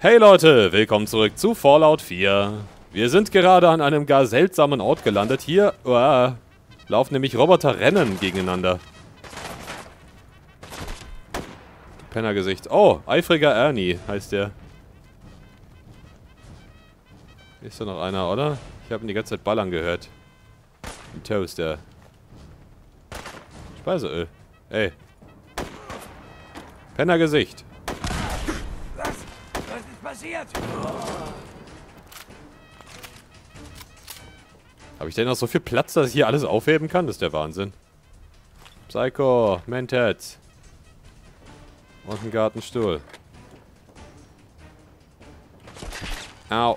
Hey Leute, willkommen zurück zu Fallout 4. Wir sind gerade an einem gar seltsamen Ort gelandet. Hier laufen nämlich Roboter-Rennen gegeneinander. Pennergesicht. Oh, eifriger Ernie heißt der. Ist da noch einer, oder? Ich habe ihn die ganze Zeit ballern gehört. Ein Toaster. Speiseöl. Ey. Pennergesicht. Was ist passiert? Habe ich denn noch so viel Platz, dass ich hier alles aufheben kann? Das ist der Wahnsinn. Psycho, Mentats. Und ein Gartenstuhl. Au.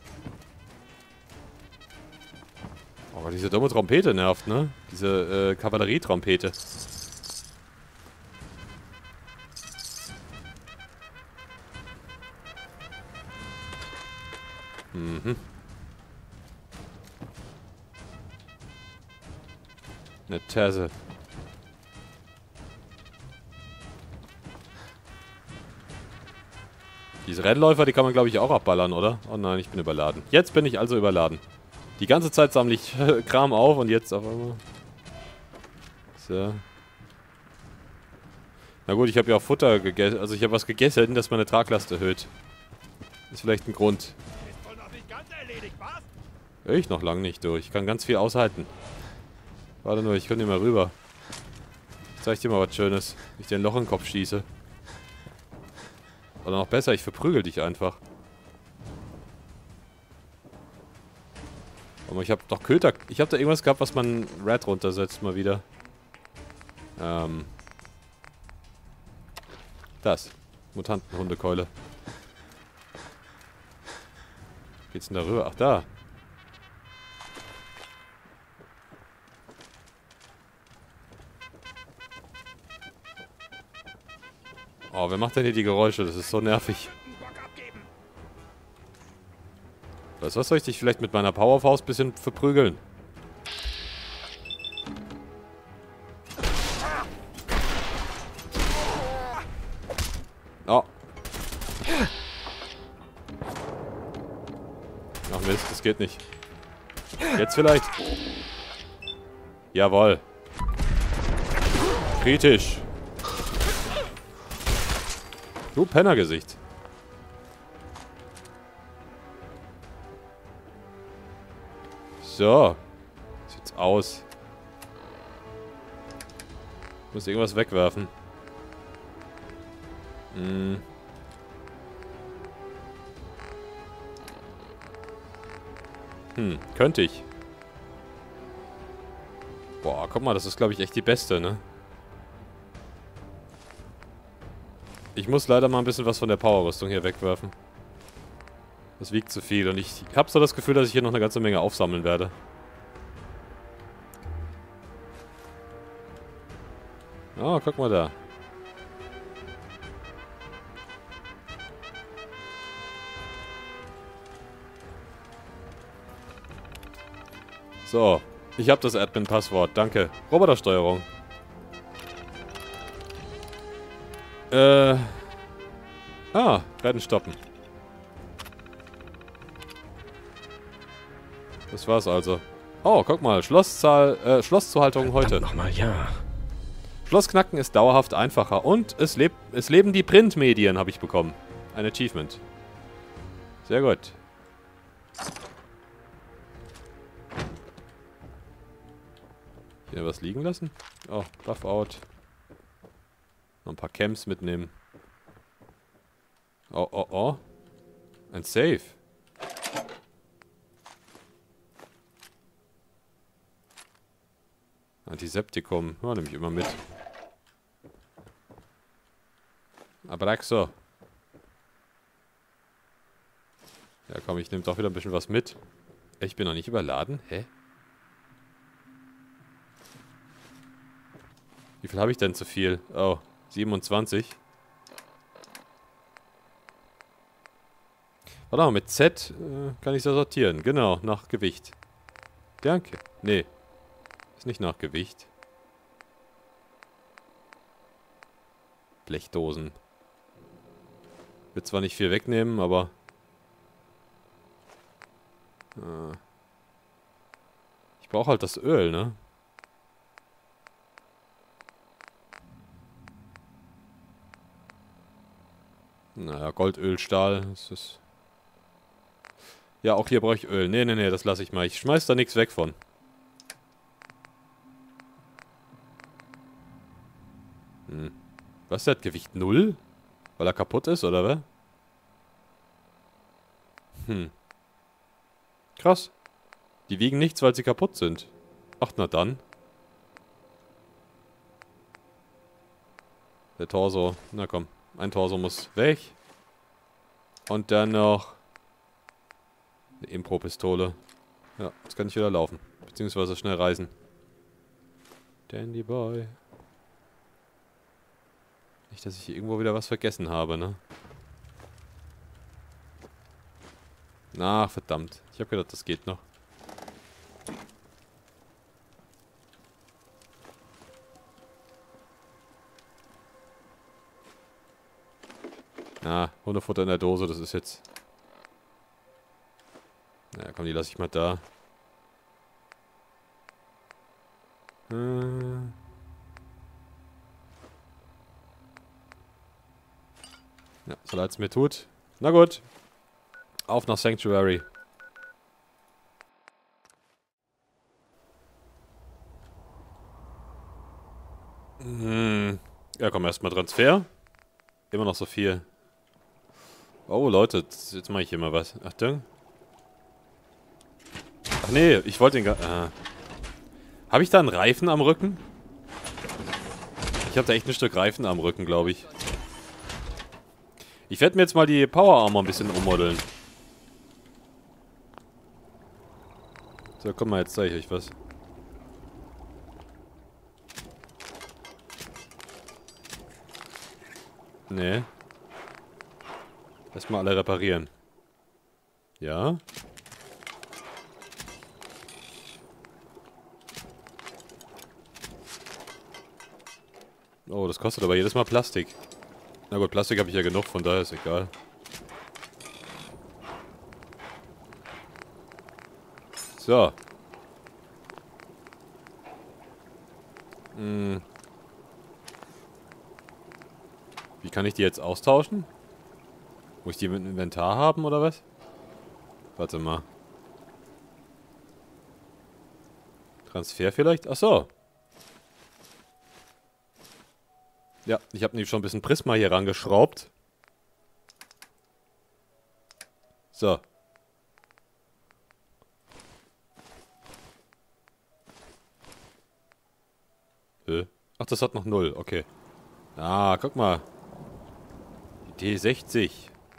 Oh, diese dumme Trompete nervt, ne? Diese Kavallerietrompete. Mhm. Eine Tasse. Diese Rennläufer, die kann man glaube ich auch abballern, oder? Oh nein, ich bin überladen. Jetzt bin ich also überladen. Die ganze Zeit sammle ich Kram auf und jetzt auf einmal. So. Na gut, ich habe ja auch Futter gegessen. Also ich habe was gegessen, das meine Traglast erhöht. Ist vielleicht ein Grund. Ist wohl noch nicht ganz erledigt, was? Ich noch lange nicht durch. Ich kann ganz viel aushalten. Warte nur, ich kann hier mal rüber. Ich zeig dir mal was Schönes. Ich dir ein Loch in den Kopf schieße. Oder noch besser, ich verprügel dich einfach. Aber ich habe doch Köter. Ich habe da irgendwas gehabt, was man Red runtersetzt mal wieder. Das. Mutantenhundekeule. Geht's denn da rüber? Ach, da. Oh, wer macht denn hier die Geräusche? Das ist so nervig. Weißt du was, soll ich dich vielleicht mit meiner Powerfaust ein bisschen verprügeln? Oh. Ach Mist, das geht nicht. Jetzt vielleicht? Jawohl. Kritisch. Du Pennergesicht. So. Sieht's aus. Ich muss irgendwas wegwerfen. Könnte ich. Boah, guck mal, das ist glaube ich echt die beste, ne? Ich muss leider mal ein bisschen was von der Powerrüstung hier wegwerfen. Das wiegt zu viel und ich habe so das Gefühl, dass ich hier noch eine ganze Menge aufsammeln werde. Oh, guck mal da. So, ich habe das Admin-Passwort, danke. Robotersteuerung. Rennen stoppen. Das war's also. Oh, guck mal, Schlosszuhaltung heute. Nochmal, ja. Schlossknacken ist dauerhaft einfacher und es leben die Printmedien, habe ich bekommen. Ein Achievement. Sehr gut. Hier was liegen lassen? Oh, Buff out. Noch ein paar Camps mitnehmen. Oh, oh, oh. Ein Safe. Antiseptikum. Ja, nehme ich immer mit. Abraxo. Ja, komm, ich nehme doch wieder ein bisschen was mit. Ich bin noch nicht überladen? Hä? Wie viel habe ich denn zu viel? Oh, 27. Warte mal, mit Z kann ich das sortieren. Genau, nach Gewicht. Danke. Nee. Ist nicht nach Gewicht. Blechdosen. Wird zwar nicht viel wegnehmen, aber... Ich brauche halt das Öl, ne? Naja, Gold, Öl, Stahl, das ist... Ja, auch hier brauche ich Öl. Nee, nee, nee, das lasse ich mal. Ich schmeiß da nichts weg von. Was, der hat Gewicht 0? Weil er kaputt ist, oder was? Krass. Die wiegen nichts, weil sie kaputt sind. Ach, na dann. Der Torso. Na komm. Ein Torso muss weg. Und dann noch... eine Impro-Pistole. Ja, jetzt kann ich wieder laufen. Beziehungsweise schnell reisen. Dandy Boy. Nicht, dass ich hier irgendwo wieder was vergessen habe, ne? Ach, verdammt. Ich habe gedacht, das geht noch. Ah, Hundefutter in der Dose, das ist jetzt... Na komm, die lasse ich mal da. Ja, so leid es mir tut. Na gut. Auf nach Sanctuary. Ja, komm, erstmal Transfer. Immer noch so viel. Oh, Leute, jetzt mache ich hier mal was. Achtung. Ach nee, ich wollte den gar... Habe ich da einen Reifen am Rücken? Ich habe da echt ein Stück Reifen am Rücken, glaube ich. Ich werde mir jetzt mal die Power Armor ein bisschen ummodeln. So, komm mal, jetzt zeige ich euch was. Nee. Erstmal alle reparieren. Ja. Oh, das kostet aber jedes Mal Plastik. Na gut, Plastik habe ich ja genug, von daher ist egal. So. Wie kann ich die jetzt austauschen? Muss ich die im Inventar haben, oder was? Warte mal. Transfer vielleicht? Ach so. Ja, ich habe nämlich schon ein bisschen Prisma hier rangeschraubt. So. Ach, das hat noch 0, okay. Ah, guck mal. Die T60.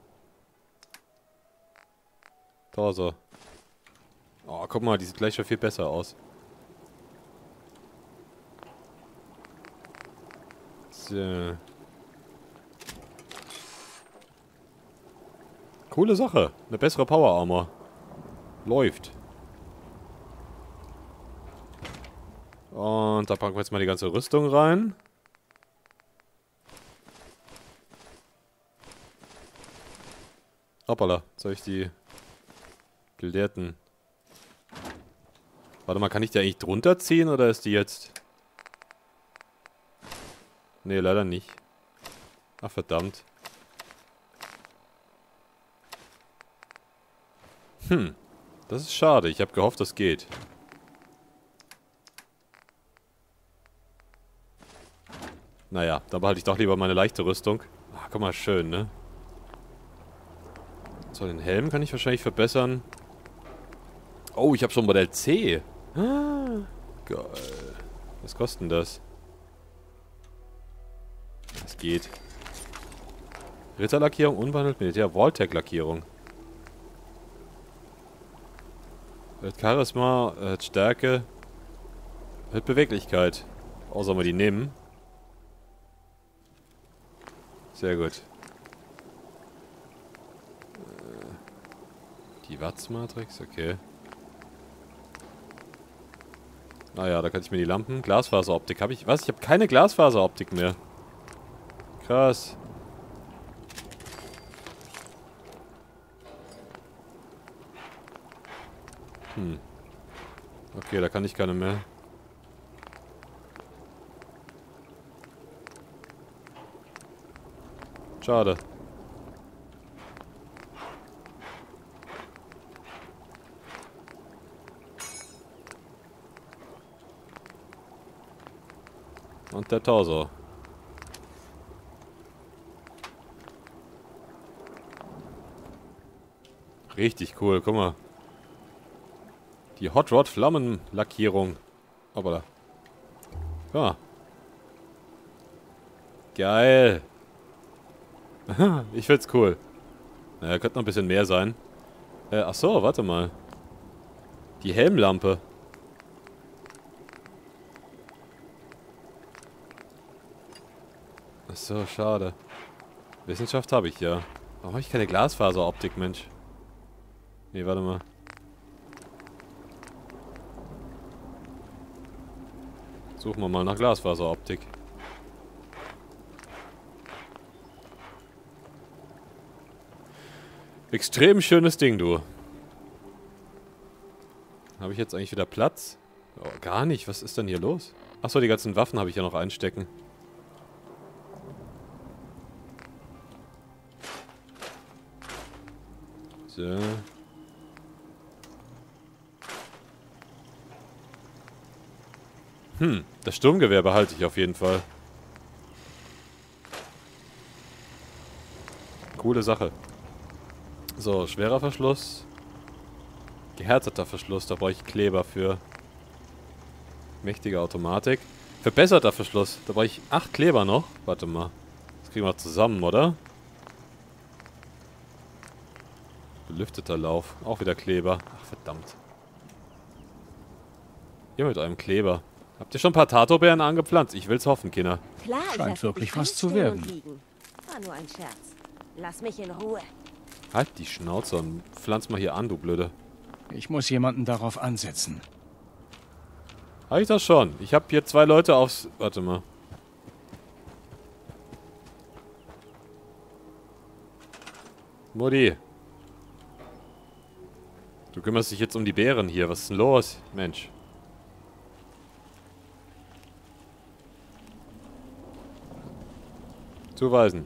Torso. Oh, guck mal, die sieht gleich schon viel besser aus. So. Coole Sache. Eine bessere Power Armor. Läuft. Und da packen wir jetzt mal die ganze Rüstung rein. Hoppala, jetzt habe ich die Gelehrten. Warte mal, kann ich die eigentlich drunter ziehen oder ist die jetzt... Nee, leider nicht. Ach, verdammt. Das ist schade. Ich habe gehofft, das geht. Naja, dann behalte ich doch lieber meine leichte Rüstung. Ach, guck mal, schön, ne? So, den Helm kann ich wahrscheinlich verbessern. Oh, ich habe schon Modell C. Ah, geil. Was kostet denn das? Das geht. Ritterlackierung, unbehandelt Militär, Vault-Tech-Lackierung. Erhöht Charisma, erhöht Stärke, erhöht Beweglichkeit. Oh, sollen wir die nehmen? Sehr gut. Die Watts-Matrix, okay. Naja, da kann ich mir die Lampen... Glasfaseroptik habe ich... Was? Ich habe keine Glasfaseroptik mehr. Krass. Okay, da kann ich keine mehr. Schade. Und der Torso. Richtig cool, guck mal. Die Hot Rod Flammenlackierung. Aber da. Ja. Geil. Ich find's cool. Naja, könnte noch ein bisschen mehr sein. Ach so, warte mal. Die Helmlampe. Ach so, schade. Wissenschaft habe ich ja. Warum habe ich keine Glasfaseroptik, Mensch? Nee, warte mal. Suchen wir mal nach Glasfaseroptik. Extrem schönes Ding, du. Habe ich jetzt eigentlich wieder Platz? Oh, gar nicht. Was ist denn hier los? Achso, die ganzen Waffen habe ich ja noch einstecken. So. Das Sturmgewehr behalte ich auf jeden Fall. Coole Sache. So, schwerer Verschluss. Gehärteter Verschluss, da brauche ich Kleber für. Mächtige Automatik. Verbesserter Verschluss, da brauche ich 8 Kleber noch. Warte mal. Das kriegen wir zusammen, oder? Belüfteter Lauf. Auch wieder Kleber. Ach, verdammt. Hier mit einem Kleber. Habt ihr schon ein paar Tato-Beeren angepflanzt? Ich will's hoffen, Kinder. Klar, Scheint wirklich was zu werden. War nur ein Scherz. Lass mich in Ruhe. Halt die Schnauze und pflanz mal hier an, du Blöde. Ich muss jemanden darauf ansetzen. Hab ich das schon? Ich hab hier 2 Leute aufs... Warte mal. Mutti. Du kümmerst dich jetzt um die Beeren hier. Was ist denn los? Mensch. Zuweisen.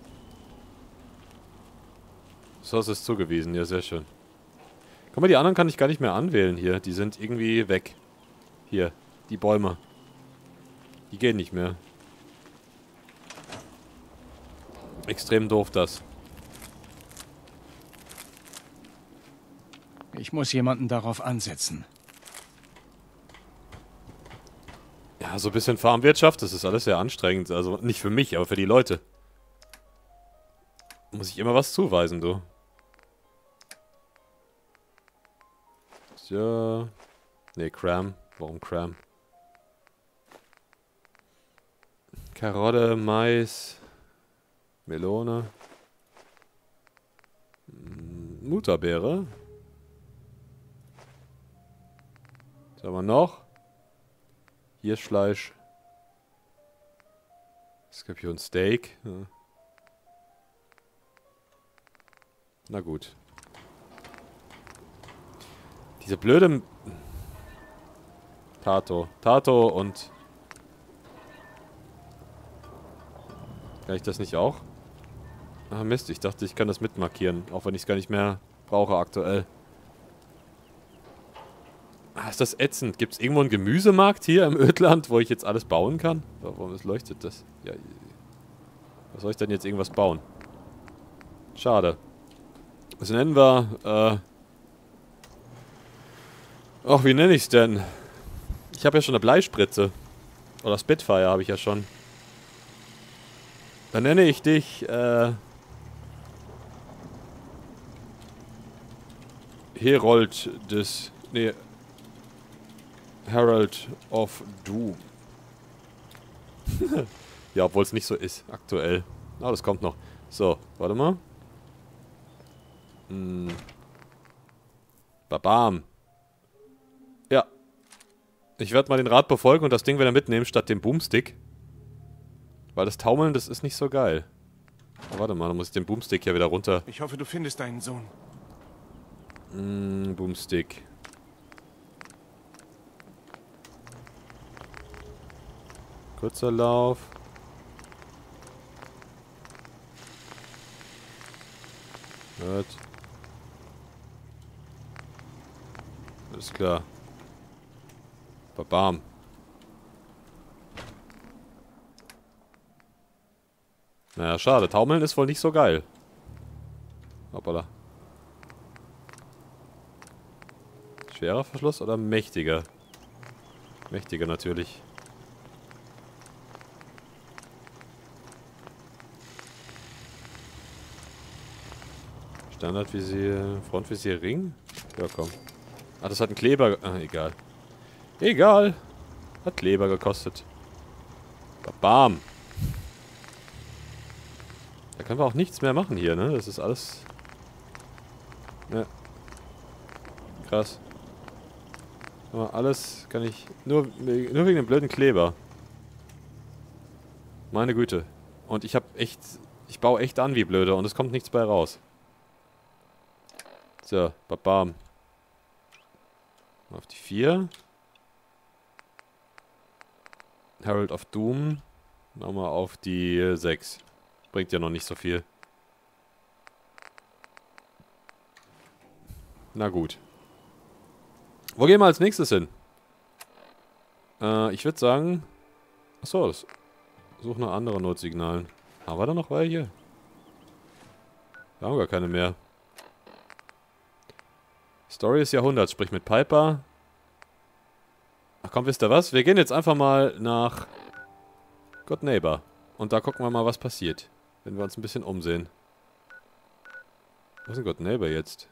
So, es ist zugewiesen. Ja, sehr schön. Guck mal, die anderen kann ich gar nicht mehr anwählen hier. Die sind irgendwie weg. Hier, die Bäume. Die gehen nicht mehr. Extrem doof das. Ich muss jemanden darauf ansetzen. Ja, so ein bisschen Farmwirtschaft, das ist alles sehr anstrengend. Also nicht für mich, aber für die Leute. Muss ich immer was zuweisen, du. Ja. Ne, Cram. Warum Cram? Karotte, Mais, Melone, Mutterbeere. Was haben wir noch? Hirschfleisch. Skorpion Steak. Ja. Na gut. Diese blöde... Tato und... Kann ich das nicht auch? Ah Mist, ich dachte, ich kann das mitmarkieren. Auch wenn ich es gar nicht mehr brauche aktuell. Ah, ist das ätzend. Gibt es irgendwo einen Gemüsemarkt hier im Ödland, wo ich jetzt alles bauen kann? Warum leuchtet das? Ja, was soll ich denn jetzt irgendwas bauen? Schade. Was nennen wir? Ach, wie nenne ich es denn? Ich habe ja schon eine Bleispritze. Oder Spitfire habe ich ja schon. Dann nenne ich dich, Herold des... Nee. Herald of Doom. Ja, obwohl es nicht so ist, aktuell. Aber das kommt noch. So, warte mal. Babam. Ja. Ich werde mal den Rat befolgen und das Ding wieder mitnehmen statt dem Boomstick. Weil das Taumeln, das ist nicht so geil. Oh, warte mal, dann muss ich den Boomstick ja wieder runter. Ich hoffe, du findest deinen Sohn. Boomstick. Kurzer Lauf. Gut. Alles klar. Bam. Naja, schade. Taumeln ist wohl nicht so geil. Hoppala. Schwerer Verschluss oder mächtiger? Mächtiger natürlich. Standardvisier, Frontvisier, Ring? Ja, komm. Ah, das hat einen Kleber... Ah, egal. Egal. Hat Kleber gekostet. Bam. Da können wir auch nichts mehr machen hier, ne? Das ist alles... Ja. Krass. Aber alles kann ich... Nur wegen dem blöden Kleber. Meine Güte. Und ich hab echt... Ich baue echt an wie blöde und es kommt nichts bei raus. So, bam. Auf die 4. Herald of Doom. Nochmal auf die 6. Bringt ja noch nicht so viel. Na gut. Wo gehen wir als nächstes hin? Ich würde sagen... Achso, das... Suche nach anderen Notsignalen. Haben wir da noch welche? Wir haben gar keine mehr. Story des Jahrhunderts, sprich mit Piper. Ach komm, wisst ihr was? Wir gehen jetzt einfach mal nach Good Neighbor. Und da gucken wir mal, was passiert. Wenn wir uns ein bisschen umsehen. Wo ist denn Good Neighbor jetzt?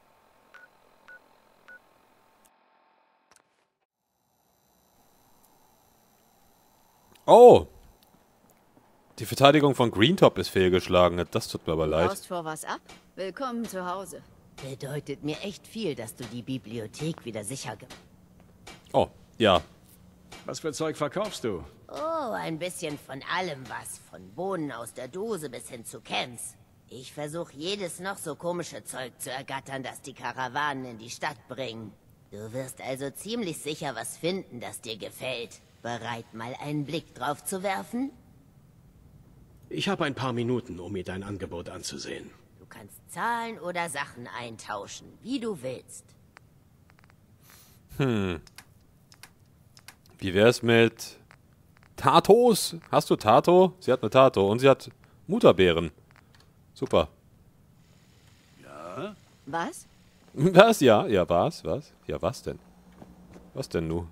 Oh! Die Verteidigung von Greentop ist fehlgeschlagen. Das tut mir aber Du leid. baust vor was ab? Willkommen zu Hause. Bedeutet mir echt viel, dass du die Bibliothek wieder sicher gemacht hast. Oh, ja. Was für Zeug verkaufst du? Oh, ein bisschen von allem was. Von Bohnen aus der Dose bis hin zu Camps. Ich versuche jedes noch so komische Zeug zu ergattern, das die Karawanen in die Stadt bringen. Du wirst also ziemlich sicher was finden, das dir gefällt. Bereit, mal einen Blick drauf zu werfen? Ich habe ein paar Minuten, um mir dein Angebot anzusehen. Du kannst zahlen oder Sachen eintauschen, wie du willst. Wie wär's mit Tatos? Hast du Tato? Sie hat eine Tato und sie hat Mutterbeeren. Super. Was? Was? Ja, ja, was? Was? Ja, was denn? Was denn nu?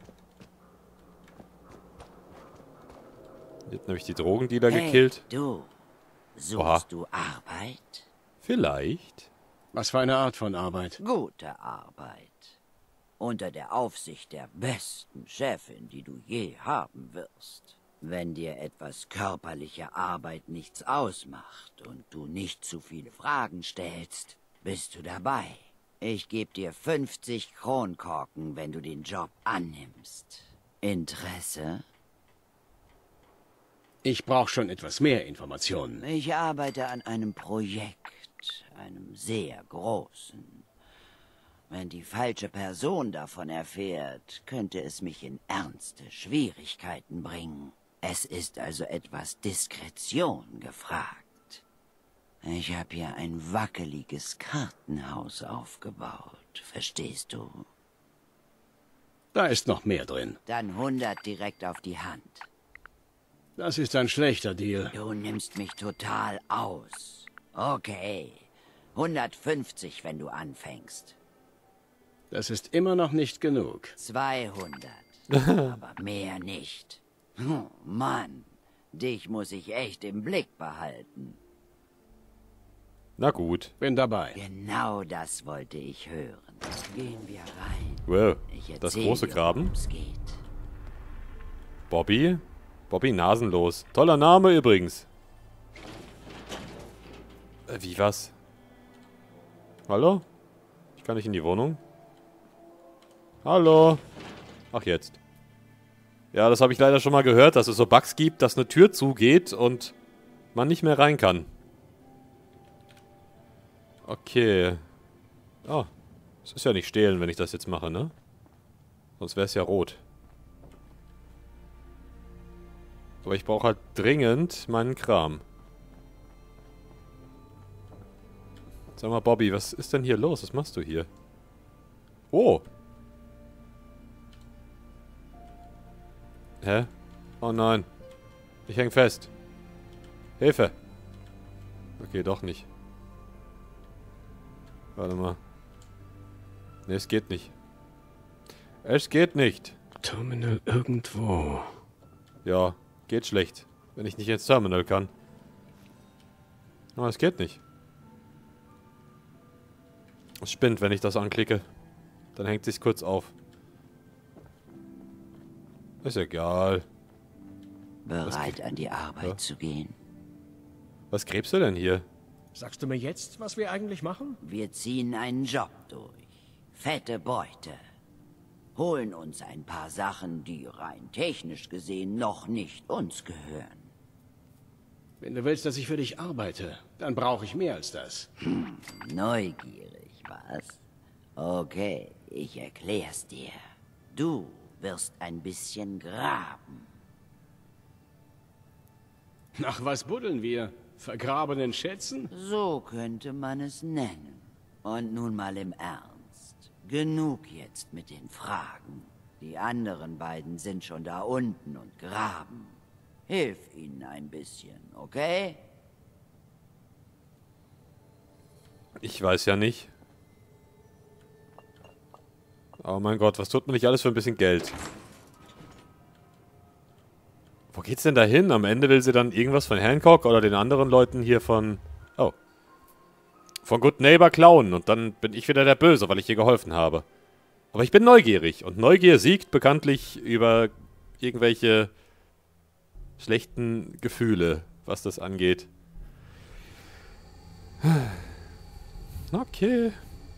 Hier hat nämlich die Drogendealer gekillt. Du, suchst Oha. du Arbeit? Vielleicht. Was für eine Art von Arbeit? Gute Arbeit. Unter der Aufsicht der besten Chefin, die du je haben wirst. Wenn dir etwas körperliche Arbeit nichts ausmacht und du nicht zu viele Fragen stellst, bist du dabei. Ich gebe dir 50 Kronkorken, wenn du den Job annimmst. Interesse? Ich brauche schon etwas mehr Informationen. Ich arbeite an einem Projekt, einem sehr großen. Wenn die falsche Person davon erfährt, könnte es mich in ernste Schwierigkeiten bringen. Es ist also etwas Diskretion gefragt. Ich habe hier ein wackeliges Kartenhaus aufgebaut, verstehst du? Da ist noch mehr drin. Dann 100 direkt auf die Hand. Das ist ein schlechter Deal. Du nimmst mich total aus. Okay, 150, wenn du anfängst. Das ist immer noch nicht genug. 200, aber mehr nicht. Mann, dich muss ich echt im Blick behalten. Na gut. Bin dabei. Genau das wollte ich hören. Gehen wir rein. Wow. Ich Das erzähl große dir, Graben. worum's geht. Bobby? Bobby Nasenlos. Toller Name übrigens. Wie was? Hallo? Ich kann nicht in die Wohnung. Hallo? Ach, jetzt. Ja, das habe ich leider schon mal gehört, dass es so Bugs gibt, dass eine Tür zugeht und man nicht mehr rein kann. Okay. Oh. Es ist ja nicht stehlen, wenn ich das jetzt mache, ne? Sonst wäre es ja rot. Aber ich brauche halt dringend meinen Kram. Sag mal, Bobby, was ist denn hier los? Was machst du hier? Oh! Hä? Oh nein. Ich häng fest. Hilfe! Okay, doch nicht. Warte mal. Ne, es geht nicht. Es geht nicht. Terminal irgendwo. Ja, geht schlecht. Wenn ich nicht ins Terminal kann. Aber es geht nicht. Es spinnt, wenn ich das anklicke. Dann hängt sich's kurz auf. Ist egal. Bereit, an die Arbeit zu gehen? Was gräbst du denn hier? Sagst du mir jetzt, was wir eigentlich machen? Wir ziehen einen Job durch. Fette Beute. Holen uns ein paar Sachen, die rein technisch gesehen noch nicht uns gehören. Wenn du willst, dass ich für dich arbeite, dann brauche ich mehr als das. Neugierig, was? Okay, ich erklär's dir. Du wirst ein bisschen graben. Nach was buddeln wir? Vergrabenen Schätzen? So könnte man es nennen. Und nun mal im Ernst. Genug jetzt mit den Fragen. Die anderen beiden sind schon da unten und graben. Hilf ihnen ein bisschen, okay? Ich weiß ja nicht. Oh mein Gott, was tut man nicht alles für ein bisschen Geld? Wo geht's denn da hin? Am Ende will sie dann irgendwas von Hancock oder den anderen Leuten hier von... Oh. Von Good Neighbor klauen. Und dann bin ich wieder der Böse, weil ich ihr geholfen habe. Aber ich bin neugierig. Und Neugier siegt bekanntlich über irgendwelche schlechten Gefühle, was das angeht. Okay.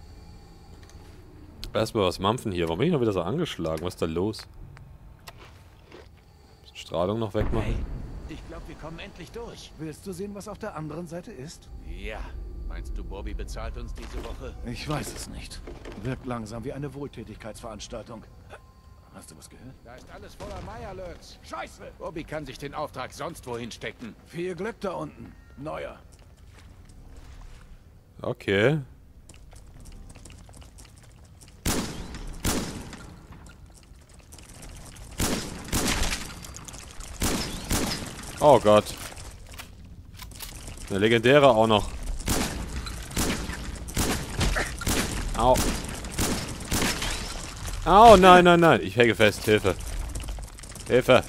Erstmal was mampfen hier. Warum bin ich noch wieder so angeschlagen? Was ist da los? Strahlung noch wegmachen. Hey, ich glaube, wir kommen endlich durch. Willst du sehen, was auf der anderen Seite ist? Ja. Meinst du, Bobby bezahlt uns diese Woche? Ich weiß es nicht. Wirkt langsam wie eine Wohltätigkeitsveranstaltung. Hast du was gehört? Da ist alles voller Meierlöts. Scheiße! Bobby kann sich den Auftrag sonst wohin stecken. Viel Glück da unten. Neuer. Okay. Oh Gott. Eine legendäre auch noch. Au. Au, nein, nein, nein. Ich hänge fest. Hilfe. Hilfe.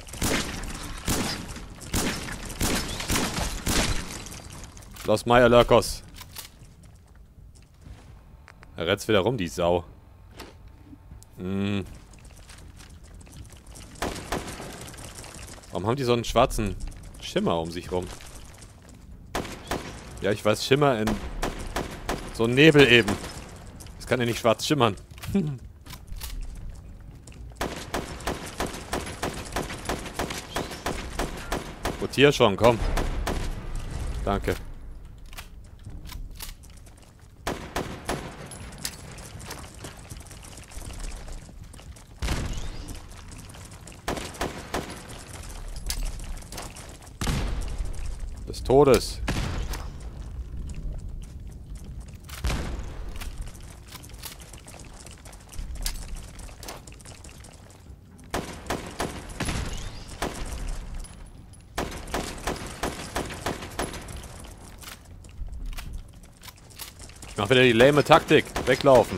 Los Meierlöckers. Er rennt wieder rum, die Sau. Warum haben die so einen schwarzen Schimmer um sich rum? Ja, ich weiß, Schimmer in so einem Nebel eben. Das kann ja nicht schwarz schimmern. Rotier schon, komm. Danke. Des Todes. Ich mach wieder die lame Taktik. Weglaufen.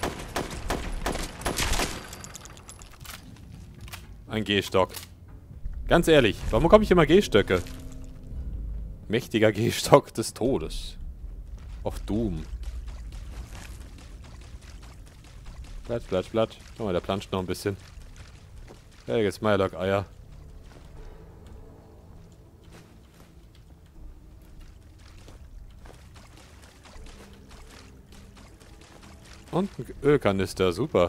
Ein Gehstock. Ganz ehrlich, warum bekomme ich immer Gehstöcke? Mächtiger Gehstock des Todes. Auf Doom. Blatt, Blatt, Blatt. Guck mal, der planscht noch ein bisschen. Ja, jetzt Meyerlock-Eier. Und ein Ölkanister, super.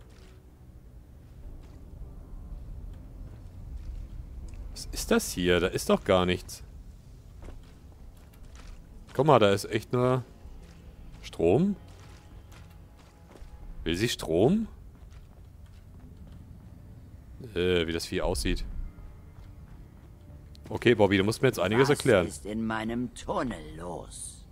Was ist das hier? Da ist doch gar nichts. Guck mal, da ist echt nur Strom. Will sie Strom? Wie das Vieh aussieht. Okay, Bobby, du musst mir jetzt einiges erklären. Was ist in meinem Tunnel los?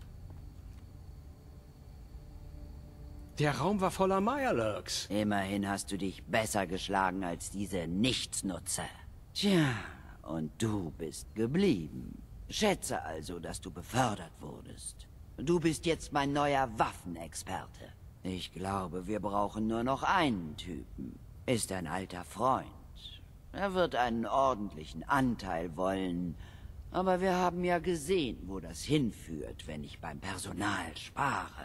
Der Raum war voller Mirelurks. Immerhin hast du dich besser geschlagen als diese Nichtsnutzer. Tja, und du bist geblieben. Schätze also, dass du befördert wurdest. Du bist jetzt mein neuer Waffenexperte. Ich glaube, wir brauchen nur noch einen Typen. Ist ein alter Freund. Er wird einen ordentlichen Anteil wollen. Aber wir haben ja gesehen, wo das hinführt, wenn ich beim Personal spare.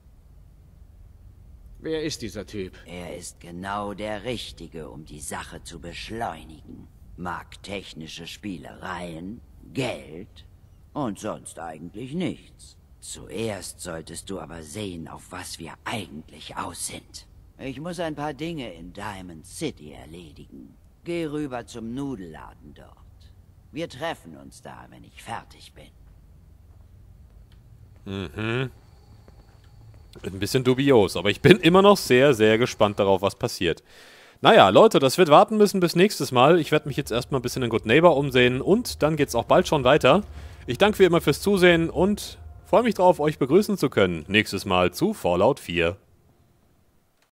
Wer ist dieser Typ? Er ist genau der Richtige, um die Sache zu beschleunigen. Mag technische Spielereien, Geld und sonst eigentlich nichts. Zuerst solltest du aber sehen, auf was wir eigentlich aus sind. Ich muss ein paar Dinge in Diamond City erledigen. Geh rüber zum Nudelladen dort. Wir treffen uns da, wenn ich fertig bin. Mhm. Ein bisschen dubios, aber ich bin immer noch sehr, sehr gespannt darauf, was passiert. Naja, Leute, das wird warten müssen bis nächstes Mal. Ich werde mich jetzt erstmal ein bisschen in Good Neighbor umsehen und dann geht's auch bald schon weiter. Ich danke wie immer fürs Zusehen und freue mich darauf, euch begrüßen zu können. Nächstes Mal zu Fallout 4.